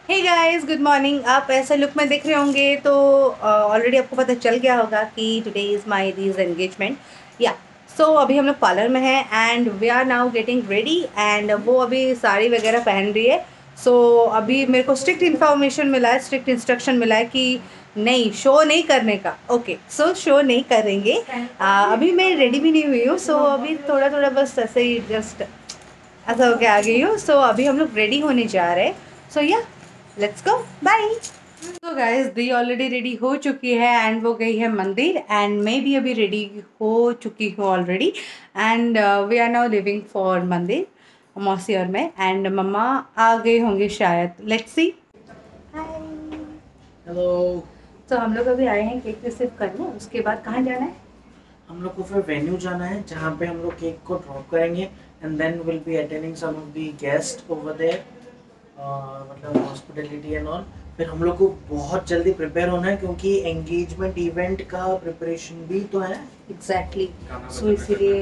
Hey guys, good morning. आप ऐसे look में दिख रहे होंगे तो ऑलरेडी आपको पता चल गया होगा कि टुडे इज़ माय दीज एंगेजमेंट। या सो अभी हम लोग पार्लर में हैं and we are now getting ready and वो अभी साड़ी वगैरह पहन रही है। सो अभी मेरे को स्ट्रिक्ट इन्फॉर्मेशन मिला है, स्ट्रिक्ट इंस्ट्रक्शन मिला है कि नहीं, शो नहीं करने का। ओके, सो शो नहीं करेंगे। अभी मैं रेडी भी नहीं हुई हूँ, सो अभी थोड़ा थोड़ा बस ऐसे ही जस्ट ऐसा होके आ गई हूँ। सो अभी हम लोग रेडी होने जा रहे हैं। So yeah let's go, bye. तो गाइस, दी ऑलरेडी रेडी हो चुकी है एंड वो गई है मंदिर एंड मैं भी अभी रेडी हो चुकी हूँ already and we are now living for मंदिर मौसी और मैं एंड मम्मा आ गए होंगे शायद। Let's see. हाय। हेलो। तो हम लोग अभी आए हैं केक रिसीव करने, उसके बाद कहाँ जाना है? हम लोग को फिर वेन्यू जाना है जहाँ पे हम लोग केक को ड्रॉप करेंगे and then will be attending some of the guest over there, मतलब हॉस्पिटैलिटी एंड ऑल। फिर हम लोग को बहुत जल्दी प्रिपेयर होना है क्योंकि एंगेजमेंट इवेंट का प्रिपरेशन भी तो है। एग्जैक्टली। सो इसीलिए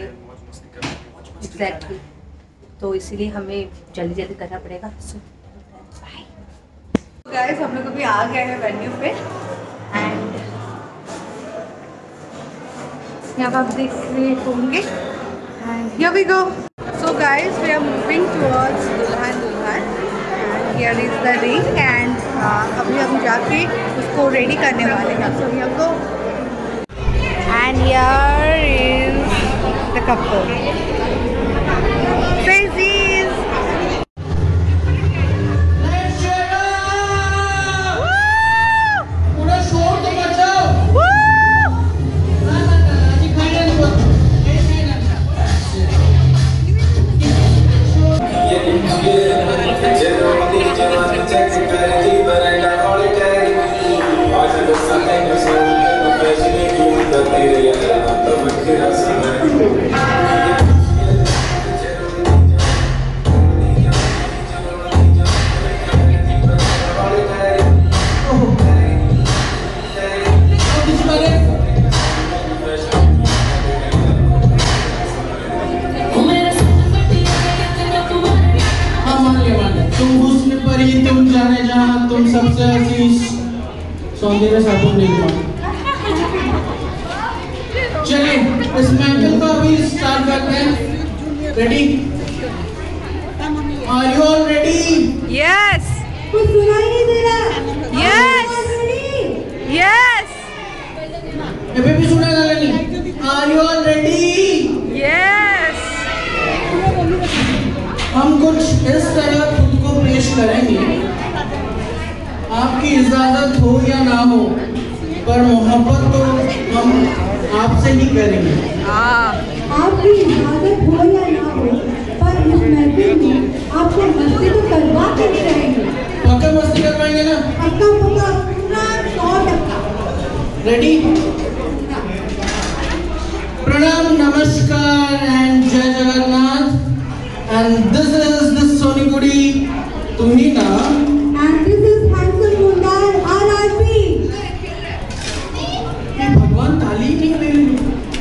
तो इसीलिए हमें जल्दी जल्दी करना पड़ेगा। सो बाय गाइस, हम लोग अभी आ गए हैं वेन्यू पे एंड यहाँ पर आप देख रहे होंगे and here we go. So guys, we are moving towards दुल्हन and here is the ring and अभी हम जाके उसको रेडी करने वाले हैं। So here go and here is the couple. तुम जाने जहाँ तुम सबसे आशीष सौंदर्य साबुन नहीं पाओ। चलिए इस महफिल को अभी स्टार्ट करते हैं। Ready? Are you all ready? Yes. कुछ सुनाई नहीं दे रहा। Yes yes. अभी भी सुना लगा नहीं? Are you all ready? Yes. हम कुछ इस तरह खुद को पेश करेंगे, आपकी इजाजत हो या ना हो, पर मोहब्बत तो हम आपसे ही करेंगे। आपकी इजाजत हो या ना हो, पर इस महफिल में आपको मस्ती तो करवा के ही रहेंगे। पक्का मस्ती करवाएंगे ना? पक्का पक्का, पूरा 100%। रेडी? प्रणाम, नमस्कार एंड जय Jagannath. And this is the सोनीगुड़ी Tumhina and this is handsome मुंडार आरआरपी। भगवान ताली नहीं दे रही।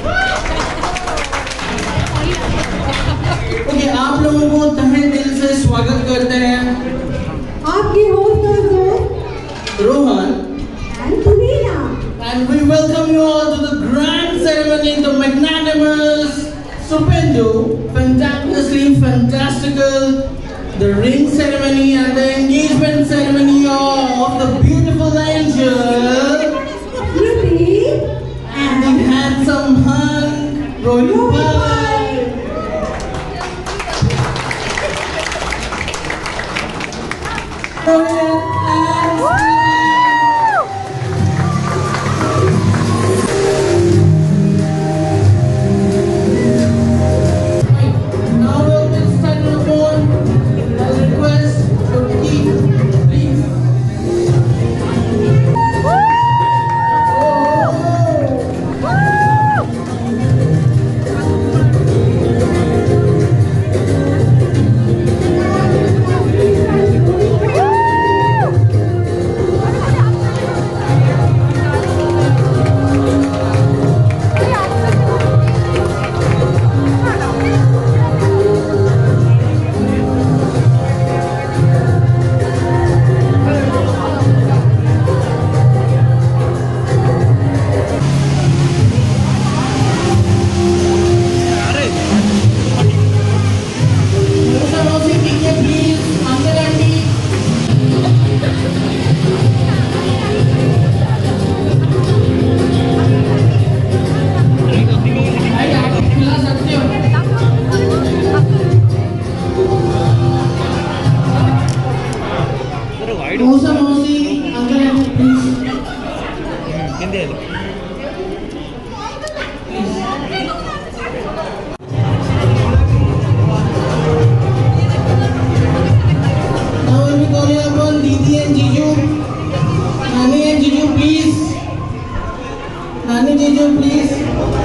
ओके, आप लोगों को तहे दिल से स्वागत करते हैं। आपकी होस्ट और दोस्त Rohan and Tumhina. and we welcome you all to the grand ceremony, the magnanimous, stupendo, fantastical, the ring ceremony and the engagement ceremony of the beautiful angel Ruby and the handsome hunk Rohit. मौसा मौसी uncle aunty please Now we will call upon Didi and Jiju. Nani and Jiju please. Nani Jiju please.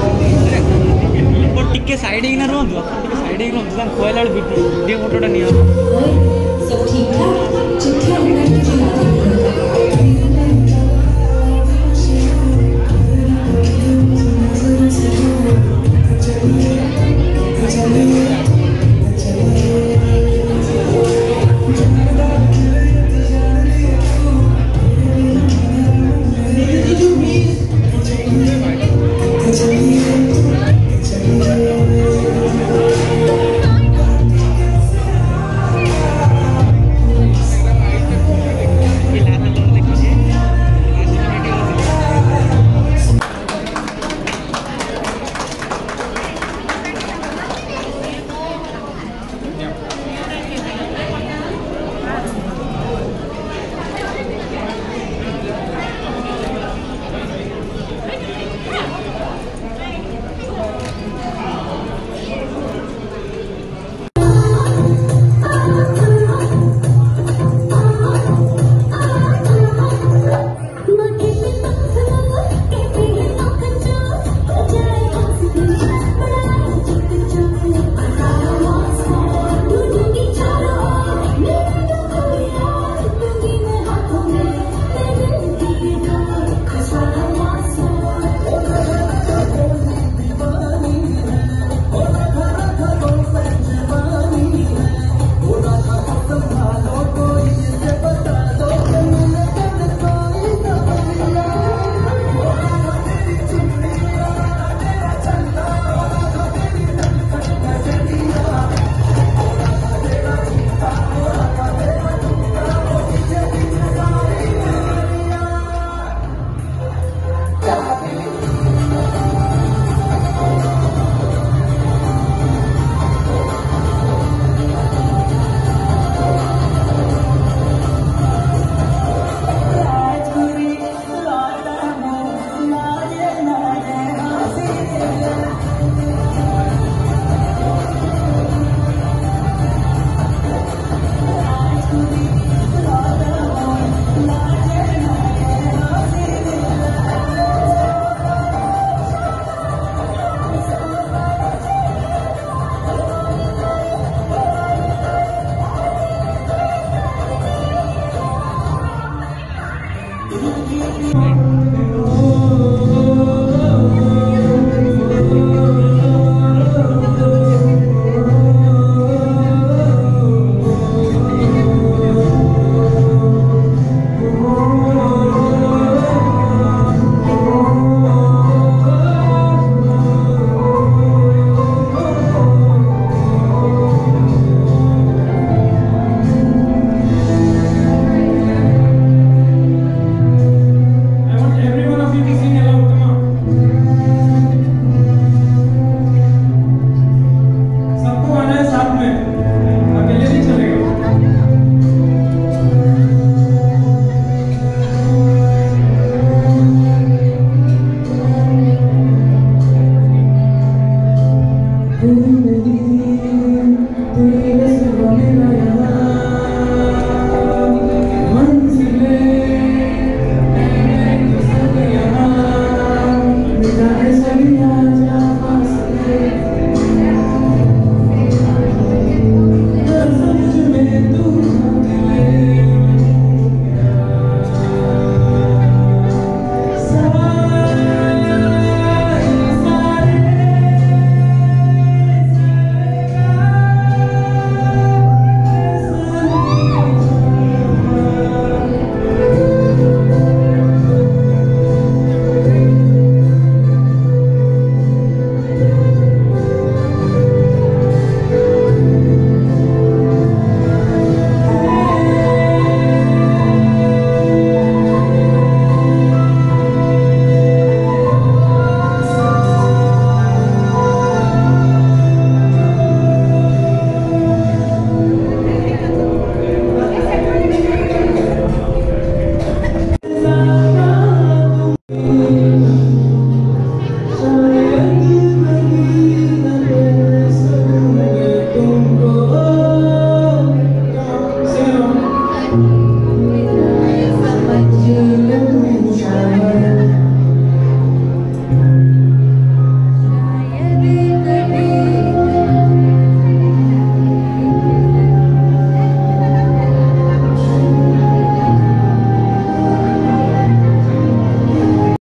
टिके side ना रुहतु टिके side रुहतु कहला video फोटोटा neo सब ठीक ठाक चिट्ठी अंदर चला